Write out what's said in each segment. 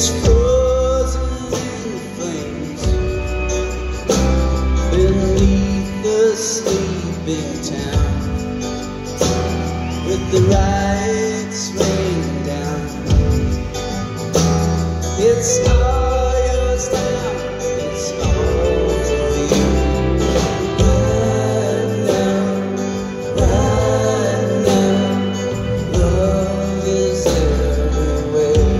It's frozen in flames beneath the sleeping town, with the lights rain down. It's all yours now, it's all for you. Right now, love is everywhere.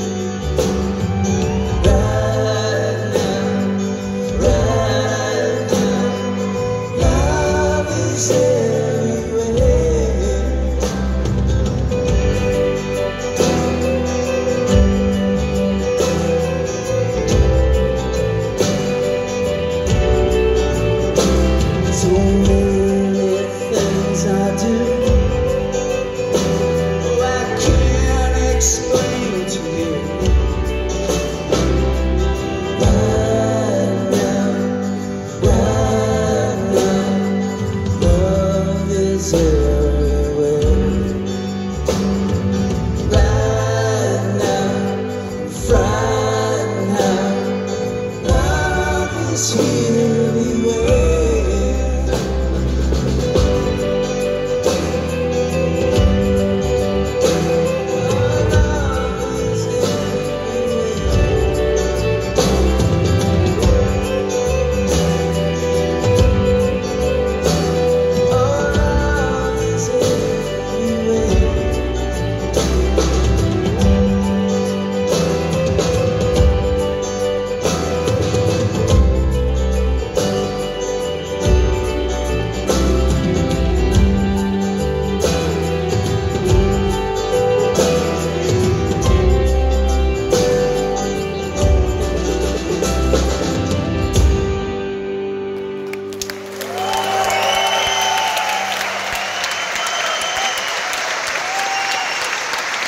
Right now, love is everywhere. So many things I do, oh, I can't explain to you. Right now, love is everywhere.